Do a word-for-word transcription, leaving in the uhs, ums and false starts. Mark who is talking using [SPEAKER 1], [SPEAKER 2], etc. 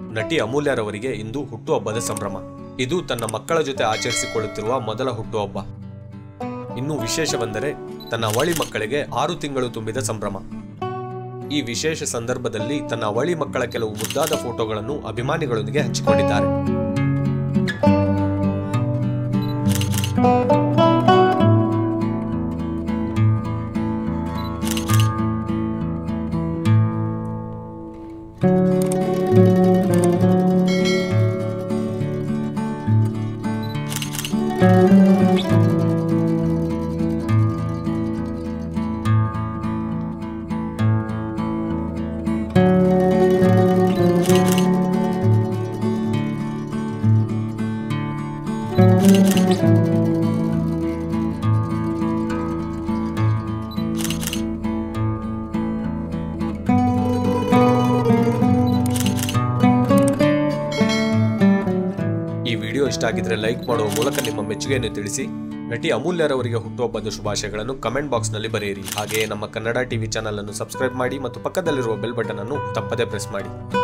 [SPEAKER 1] ನಟಿ ಅಮೂಲ್ಯರವರಿಗೆ ಇಂದು ಹುಟ್ಟುಹಬ್ಬದ ಸಂಭ್ರಮ. ಇದು ತನ್ನ ಮಕ್ಕಳ ಜೊತೆ ಆಚರಿಸಿಕೊಳ್ಳುತ್ತಿರುವ ಮೊದಲ ಹುಟ್ಟುಹಬ್ಬ. ಇನ್ನು ವಿಶೇಷವೆಂದರೆ ತನ್ನ ಅವಳಿ ಮಕ್ಕಳಿಗೆ ಆರು ತಿಂಗಳು ತುಂಬಿದ ಸಂಭ್ರಮ. ಈ ವಿಶೇಷ ಸಂದರ್ಭದಲ್ಲಿ ತನ್ನ ಅವಳಿ ಮಕ್ಕಳ ಕೆಲವು ಮುದ್ದಾದ ಫೋಟೋಗಳನ್ನು ಅಭಿಮಾನಿಗಳೊಂದಿಗೆ ಹಂಚಿಕೊಂಡಿದ್ದಾರೆ. ಈ ವಿಡಿಯೋ ಇಷ್ಟ ಆಗಿದ್ರೆ ಲೈಕ್ ಮಾಡುವ ಮೂಲಕ ನಿಮ್ಮ ಮೆಚ್ಚುಗೆಯನ್ನು ತಿಳಿಸಿ. ನಟಿ ಅಮೂಲ್ಯರವರಿಗೆ ಹುಟ್ಟುಹಬ್ಬದ ಶುಭಾಶಯಗಳನ್ನು ಕಮೆಂಟ್ ಬಾಕ್ಸ್ ನಲ್ಲಿ ಬರೆಯಿರಿ. ಹಾಗೆಯೇ ನಮ್ಮ ಕನ್ನಡ ಟಿವಿ ಚಾನೆಲ್ ಅನ್ನು ಸಬ್ಸ್ಕ್ರೈಬ್ ಮಾಡಿ ಮತ್ತು ಪಕ್ಕದಲ್ಲಿರುವ ಬೆಲ್ ಬಟನ್ ಅನ್ನು ತಪ್ಪದೇ ಪ್ರೆಸ್ ಮಾಡಿ.